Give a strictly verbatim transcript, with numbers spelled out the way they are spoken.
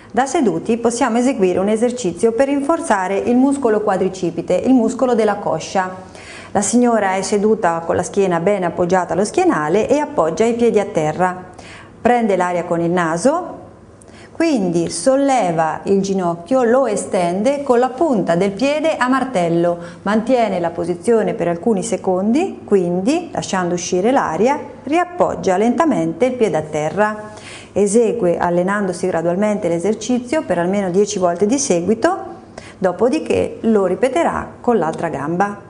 Da seduti possiamo eseguire un esercizio per rinforzare il muscolo quadricipite, il muscolo della coscia. La signora è seduta con la schiena bene appoggiata allo schienale e appoggia i piedi a terra. Prende l'aria con il naso, quindi solleva il ginocchio, lo estende con la punta del piede a martello, mantiene la posizione per alcuni secondi, quindi lasciando uscire l'aria, riappoggia lentamente il piede a terra. Esegue allenandosi gradualmente l'esercizio per almeno dieci volte di seguito, dopodiché lo ripeterà con l'altra gamba.